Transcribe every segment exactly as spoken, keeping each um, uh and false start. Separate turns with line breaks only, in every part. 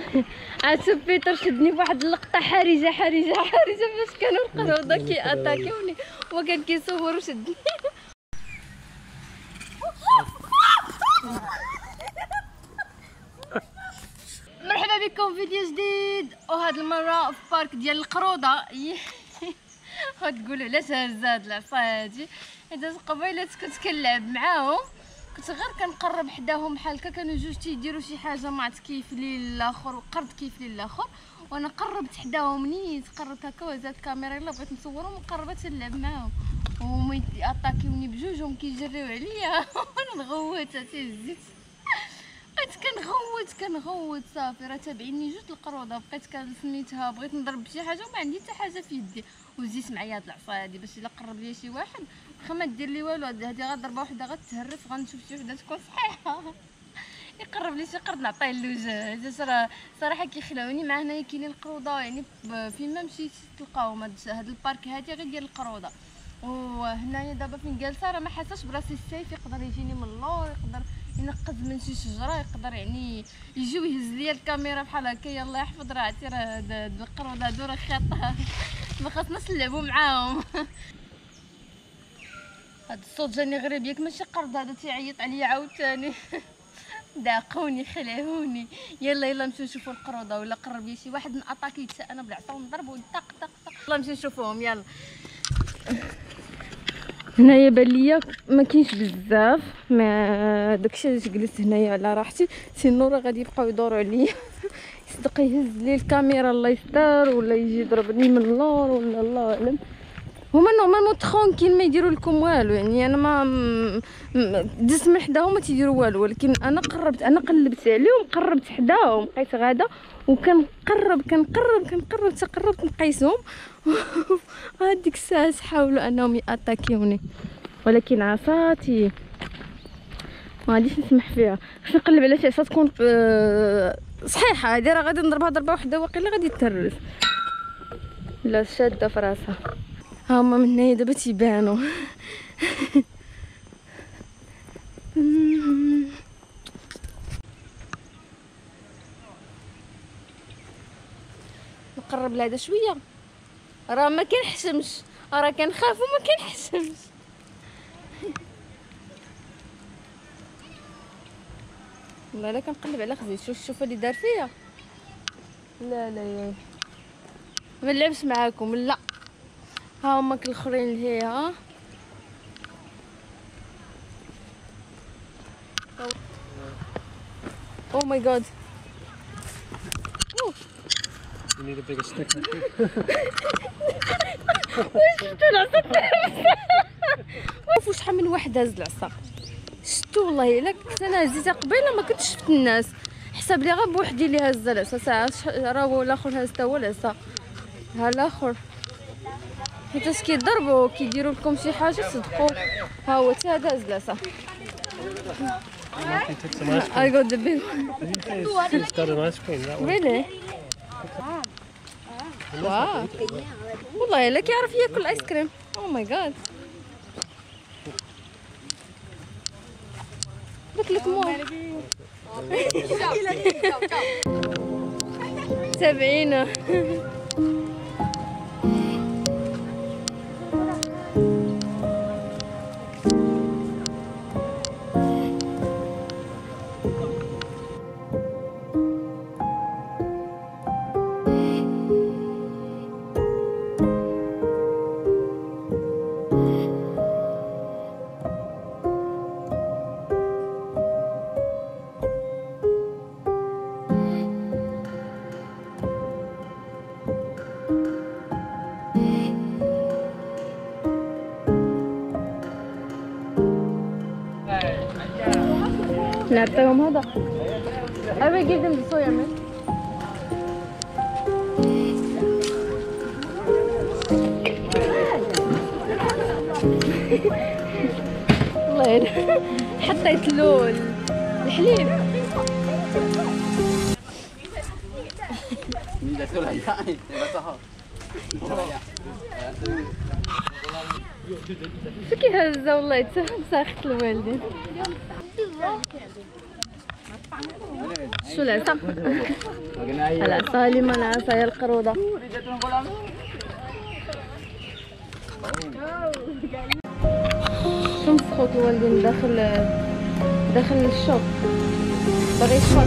عاد بيتر شدني فواحد اللقطه حرجه حرجه حرجه فاش كانوا القروضه كياتاكيوني هو كان كيصور وشدني. مرحبا بكم في فيديو جديد، وهاد المره في بارك ديال القروضه. غتقولوا علاش هزه هاد العصا هادي؟ حيت قبيلات كنت كنلعب معاهم، كنت غير كنقرب حداهم بحال هكا، كانوا جوج تيديروا شي حاجه ما عرفت كيف لي الاخر وقرب كيف لي الاخر، وانا قربت حداهم. نيت قربت هكا وهزات الكاميرا يلا بغيت نصورهم وقربت نلعب معاهم، وهما ياتاكيوني بجوجهم كيجريو عليا وانا نغوت تيهزيت، بقيت كنغوت كنغوت صافي راه تابعيني جوج القروضه، بقيت كنسميتها بغيت نضرب بشي حاجه وما عندي حتى حاجه في يدي، وزيت معايا هاد العصا هادي باش الا قرب ليا شي واحد واخا ما دير لي والو، هادي غير ضربه وحده غتهرف غنشوف شي وحده تكون صحيحه يقرب لي شي قرد نعطيه اللوجه. حيت راه صراحه كيخلعوني مع هنايا كاينين القروضه، يعني فين ما مشيت تلقاهم هاد البارك هادي غير ديال القروضه. وهنايا دابا فين جالسه راه ما حاساش براسي السيف، يقدر يجيني من اللور، يقدر ينقز من شي شجره، يقدر يعني يجي ويهز ليا الكاميرا بحال هكا. يلا يحفظ راه عرفتي راه هاد القروضه هادو راه خطا ما خاصناش نلعبوا معاهم. هاد الصوت جاني غريب، ياك ماشي قرد هذا تيعيط عليا عاوتاني. داقوني خلعوني. يلا يلا نمشيو نشوفوا القروضه، ولا قرب لي شي واحد ناتاكي انا بالعصا ونضربو طق طق طق. يلا نمشيو نشوفوهم يلا. هنايا بان ليا ما كاينش بزاف، ما داكشي علاش جلست هنايا على راحتي، سينو راه غادي يبقاو يدوروا عليا. يصدق يهز لي الكاميرا الله يستر، ولا يجي يضربني من اللور، ولا الله اعلم. هما نورمالمون ترونكيل ما يديروا لكم والو، يعني انا ما دزت من حداهم ما تيديروا والو، ولكن انا قربت، انا قلبت عليهم قربت حداهم، بقيت غاده وكنقرب كنقرب كنقرب حتى قربت نقيسهم. هذيك الساعه حاولوا انهم ياتاكيوني، ولكن عصاتي ما غاديش نسمح فيها. باش نقلب على شي عصا تكون صحيحه، هذه راه غادي نضربها ضربه واحده واقيلا غادي تهرس، لا شاده في راسها. ها هما من هنايا دابا تيبانو. نقرب لهذا شويه، راه ما كنحشمش، راه كنخاف وما كنحشمش. لا لا كنقلب على خزي، شوف شوف اللي دار فيا. لا لا يا ما نلعبش معاكم لا. ها هما الاخرين اللي هي ها. Oh my god. Oh.
You need a bigger stick.
واش شفتو العصا واش شحال من واحد هز العصا شفتو والله الا كنت انا هزيتها قبيله ما كنتش شفت الناس، حسب لي غير بوحدي اللي هز العصا. ساعه راه الاخر هز تا هو العصا، ها الاخر حيت كيضربوا كيديروا لكم شي حاجه صدقوا. ها هو حتى هذا هز العصا. I got the big one.
He's got an ice cream, that one.
Really? واو والله الا كيعرف ياكل ايس كريم. او ماي جاد قلت لك مو تابعينا. نعطيهم هذا. I will give them the soya milk. الله يرحم حطيت له الحليب. فكي هزه والله تساخت الوالدين. شو العصا؟ العصا لما العصا هي القرودة. شمس خوت الوالدين داخل داخل الشوب باغي يشرب.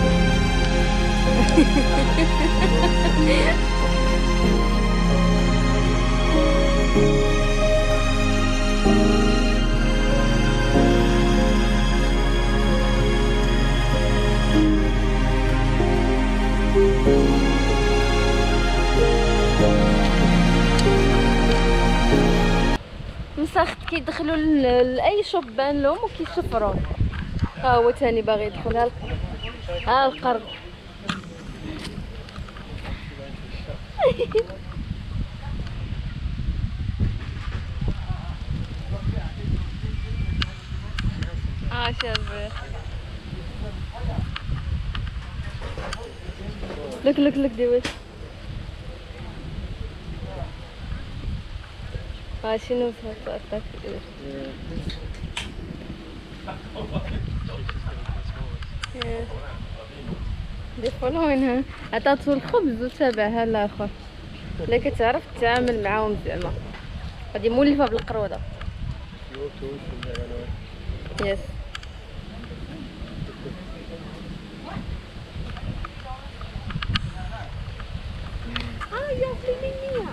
مساخت كيدخلوا لاي شوب بان لهم وكيشفروا. ها هو ثاني باغي يدخل. ها ها القرد. اه شابه. لك لك لك ديوش. اه شنو صارت؟ دي فولوينها عطاتو الخبز وتابعها الاخر. لا كتعرف تتعامل معاهم زعما غادي مولفه بالقروده. يس اه يا فيلمينيا.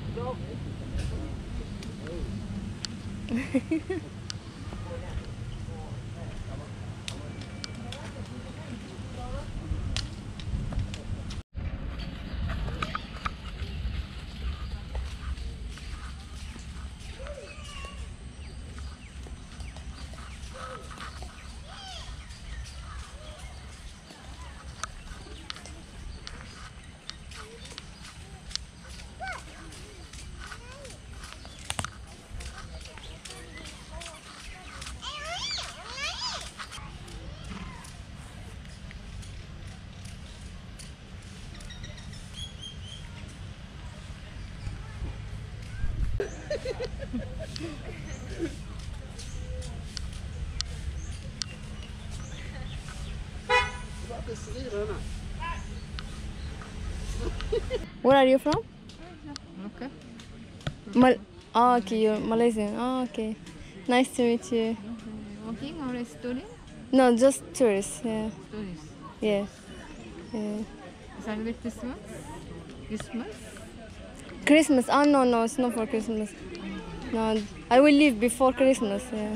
Where are you from?
Okay.
Mal oh, okay, you're Malaysian. Oh, okay. Nice to meet you.
Working or a student?
No, just tourist. Yeah.
Tourist.
Yeah. Yeah.
Celebrate Christmas? Christmas?
Christmas? Oh no, no, it's not for Christmas. No, I will leave before Christmas. Yeah.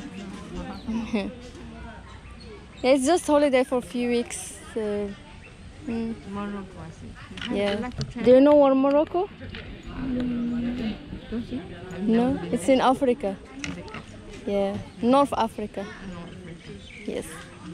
Yeah, it's just holiday for a few weeks. So, mm,
Morocco, I think.
yeah.
Would you like to
Do
travel?
you know where Morocco?
Um, don't you? I've
No,
never been
it's in Africa.
Africa.
Yeah, North Africa.
No, Africa.
Yes.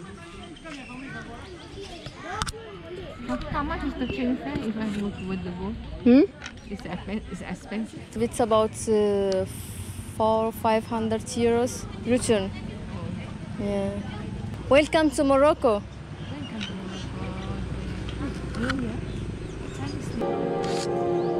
How, how much is the train fare if I go with the boat?
Hmm?
It's, expen- it's expensive.
It's about uh, four five hundred euros return. Yeah. Welcome to Morocco.
Welcome to Morocco. New Year. What time is it?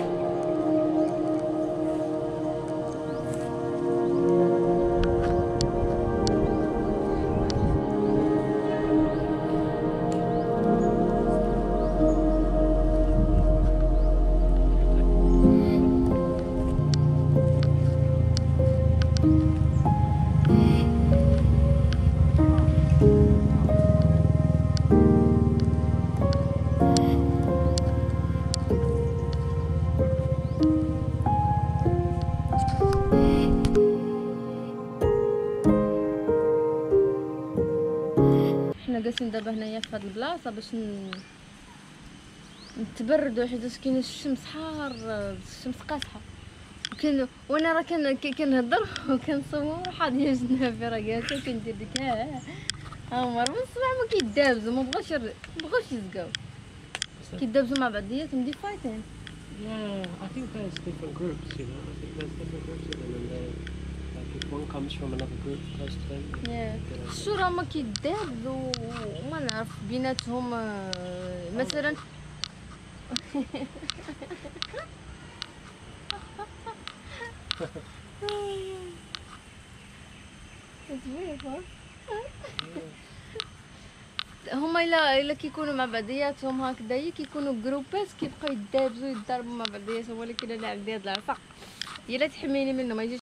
حنا جالسين دابا هنايا في هاد البلاصه باش ن... نتبردوا حيت كاين الشمس حار، الشمس قاصحه. وكان وانا راه كان كنهضر وكنصور حاضيه جنابي راه جالسه كندير ديك ها ها عمر من الصباح ما كيدابزوا، ما بغاوش ما بغاوش يزقاو، كيدابزوا مع بعضياتهم دي فايتين.
Yeah, I think there's different groups, you know. I think there's different groups of them, and they, like if one comes from another group close to them.
Yeah. الشورى ما كيدابزوا وما نعرف بيناتهم آه، مثلا It's beautiful. هما الا الا كيكونوا مع بعضياتهم هكذايا كيكونوا جروبات كيبقاو يدابزوا يضربوا مع بعضياتهم، ولكن انا عندي هاد العصا هي لا تحميني منه ما يجيش